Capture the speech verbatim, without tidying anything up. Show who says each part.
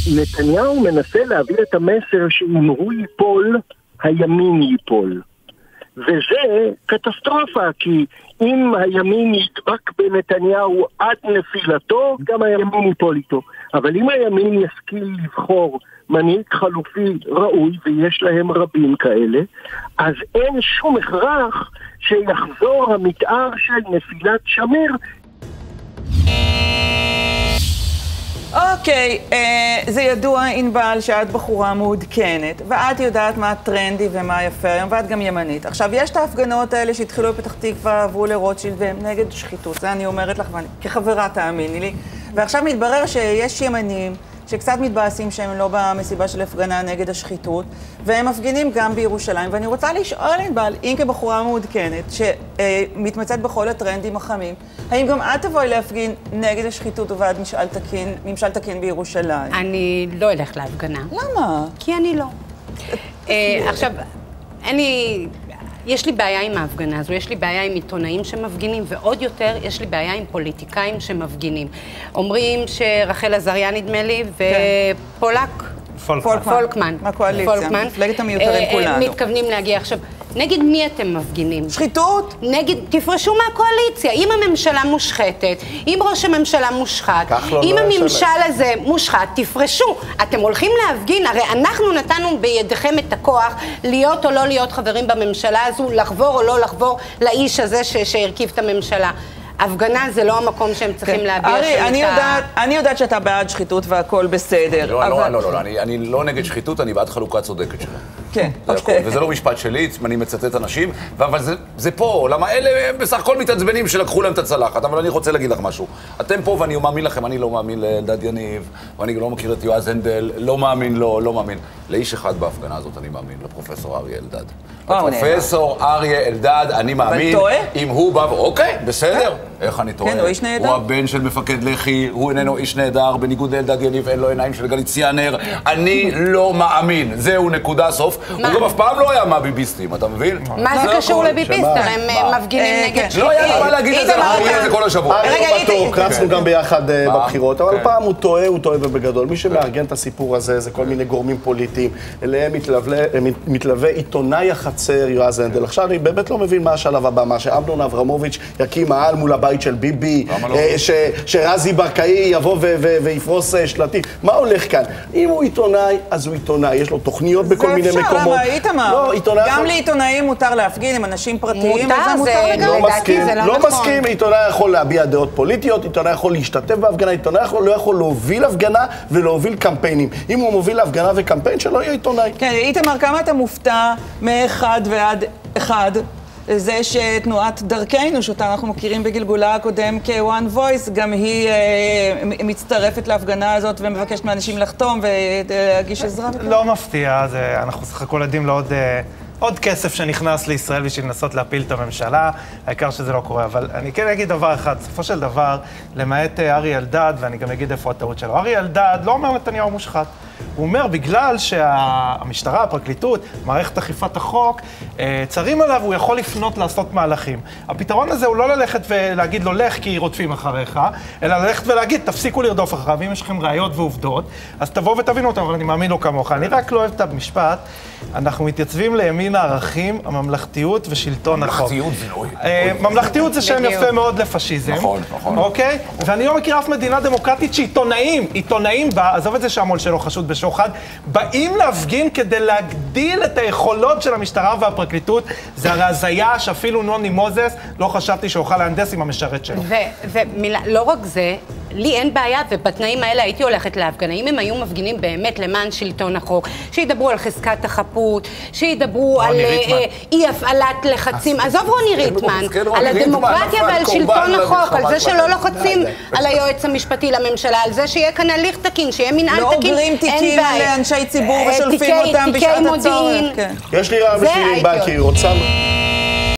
Speaker 1: נתניהו מנסה להעביר את המסר שאם הוא ייפול, הימין ייפול. וזה קטסטרופה, כי אם הימין ידבק בנתניהו עד נפילתו, גם הימין ייפול איתו. אבל אם הימין ישכיל לבחור מנהיג חלופי ראוי, ויש להם רבים כאלה, אז אין שום הכרח שיחזור המתאר של נפילת שמיר.
Speaker 2: אוקיי, אה, זה ידוע, ענבל, שאת בחורה מעודכנת, ואת יודעת מה טרנדי ומה יפה היום, ואת גם ימנית. עכשיו, יש את ההפגנות האלה שהתחילו בפתח תקווה, עברו לרוטשילד, והם נגד שחיתות. זה אני אומרת לך, ואני, כחברה תאמיני לי. ועכשיו מתברר שיש ימנים שקצת מתבאסים שהם לא במסיבה של הפגנה נגד השחיתות, והם מפגינים גם בירושלים. ואני רוצה לשאול, ענבל, אם כבחורה מעודכנת, שמתמצאת בכל הטרנדים החמים, האם גם את תבואי להפגין נגד השחיתות ובעד ממשל תקין, ממשל תקין בירושלים?
Speaker 3: אני לא אלך להפגנה.
Speaker 2: למה?
Speaker 3: כי אני לא. עכשיו, אני... יש לי בעיה עם ההפגנה הזו, יש לי בעיה עם עיתונאים שמפגינים, ועוד יותר, יש לי בעיה עם פוליטיקאים שמפגינים. אומרים שרחל עזריה נדמה לי, ופולק...
Speaker 2: פולקמן.
Speaker 3: פולקמן.
Speaker 2: מהקואליציה. מפלגת המיותרים כולנו.
Speaker 3: מתכוונים להגיע. עכשיו, נגד מי אתם מפגינים?
Speaker 2: שחיתות?
Speaker 3: נגד, תפרשו מהקואליציה. אם הממשלה מושחתת, אם ראש הממשלה מושחת, אם הממשל הזה מושחת, תפרשו. אתם הולכים להפגין, הרי אנחנו נתנו בידיכם את הכוח להיות או לא להיות חברים בממשלה הזו, לחבור או לא לחבור לאיש הזה שהרכיב את הממשלה. הפגנה זה לא המקום שהם צריכים להביע שם את ה...
Speaker 2: ארי, אני יודעת שאתה בעד שחיתות והכל בסדר.
Speaker 4: לא, לא, לא, לא, אני לא נגד שחיתות, אני בעד חלוקה צודקת שלה.
Speaker 2: כן.
Speaker 4: וזה לא משפט שלי, אני מצטט אנשים, אבל זה פה, למה אלה הם בסך הכל מתעצבנים שלקחו להם את הצלחת, אבל אני רוצה להגיד לך משהו. אתם פה ואני מאמין לכם, אני לא מאמין לאלדד יניב, ואני לא מכיר את יועז הנדל, לא מאמין לו, לא מאמין. לאיש אחד בהפגנה הזאת אני מאמין, לפרופסור אריה אלדד. לפרופסור אריה אלדד, אני מאמין, אם הוא בא... אוקיי, בסדר. איך אני טועה?
Speaker 2: כן, הוא איש נהדר.
Speaker 4: הוא הבן של מפקד לח"י, הוא איננו איש נהדר, בניגוד לאלדד יניב, אין לו עיניים של גליציאנר. אני לא מאמין. זהו נקודה סוף. הוא גם אף פעם לא היה מהביביסטים, אתה מבין?
Speaker 3: מה זה קשור לביביסט? הם מפגינים נגד שחיתות.
Speaker 4: לא היה מה להגיד את זה, אנחנו רואים את זה כל השבוע.
Speaker 5: רגע, בטוח, רצנו גם ביחד בבחירות, אבל פעם הוא טועה, הוא טועה ובגדול. מי שמארגן את הסיפור הזה זה כל מיני גורמים פוליטיים. אליהם מתלווה עיתונאי החצר יועז הנדל. עכשיו אני באמת לא מבין מה השלב הבא, מה שאמנון אברמוביץ' יקים מאהל מול הבית של ביבי, שרזי ברקאי יבוא ויפרוס שלטים. מה הולך כאן? אם הוא עיתונאי, אז הוא עיתונאי. יש לו תוכניות בכל מיני מקומות.
Speaker 2: זה אפשר, למה? איתמר. גם לעיתונאים מותר להפגין עם אנשים פרטיים, וזה מותר לגמרי.
Speaker 5: לא מסכים, לא מסכים. עיתונאי יכול להביע דעות פוליטיות, עיתונאי יכול להשתתף בהפגנה, עיתונאי לא יכול להוביל הפגנה ולהוביל קמפיינים. אם הוא מוביל הפגנה וקמפיין, שלא יהיה עיתונאי.
Speaker 2: כן, איתמר, כמה אתה מופתע מאחד ועד אחד? זה שתנועת דרכנו, שאותה אנחנו מכירים בגלגולה הקודם כ-One Voice, גם היא אה, מצטרפת להפגנה הזאת ומבקשת מאנשים לחתום ולהגיש עזרה.
Speaker 6: לא מפתיע, זה, אנחנו סך הכל עדים לעוד אה, עוד כסף שנכנס לישראל בשביל לנסות להפיל את הממשלה, העיקר שזה לא קורה. אבל אני כן אגיד דבר אחד, בסופו של דבר, למעט אריה אלדד, ואני גם אגיד איפה הטעות שלו, אריה אלדד לא אומר נתניהו מושחת. הוא אומר, בגלל שהמשטרה, הפרקליטות, מערכת אכיפת החוק, צרים עליו, הוא יכול לפנות לעשות מהלכים. הפתרון הזה הוא לא ללכת ולהגיד לו, לך כי רודפים אחריך, אלא ללכת ולהגיד, תפסיקו לרדוף אחריו, אם יש לכם ראיות ועובדות, אז תבואו ותבינו אותם, אבל אני מאמין לו כמוך. אני רק לא אוהב את המשפט, אנחנו מתייצבים לימין הערכים, הממלכתיות ושלטון החוק.
Speaker 4: ממלכתיות זה לא...
Speaker 6: ממלכתיות זה שם יפה מאוד לפשיזם.
Speaker 4: נכון, נכון.
Speaker 6: אוקיי? ואני לא מכיר אף מדינה דמוקרטית שעיתונאים, עיתונאים בה, עזוב את זה שהמול שלו חשוד בשוחד, באים להפגין כדי להגדיל את היכולות של המשטרה והפרקליטות. זה הרי הזיה שאפילו נוני מוזס לא חשבתי שאוכל להנדס עם המשרת שלו.
Speaker 3: ומילה, לא רק זה, לי אין בעיה, ובתנאים האלה הייתי הולכת להפגנה. אם הם היו מפגינים באמת למען שלטון החוק, שידברו על חזקת החפות, שידברו על אי הפעלת לחצים, עזוב רוני ריטמן, על הדמוקרטיה ועל שלטון החוק, על זה שלא לוחצים על היועץ המשפטי לממשלה, על זה שיהיה כאן הליך תקין, שיהיה מנהל תקין, אין בעיה.
Speaker 2: לא עוברים תיקים לאנשי ציבור ושולפים אותם בשעת הצורך.
Speaker 5: יש לי רעב בשביל ענבל, כי היא רוצה...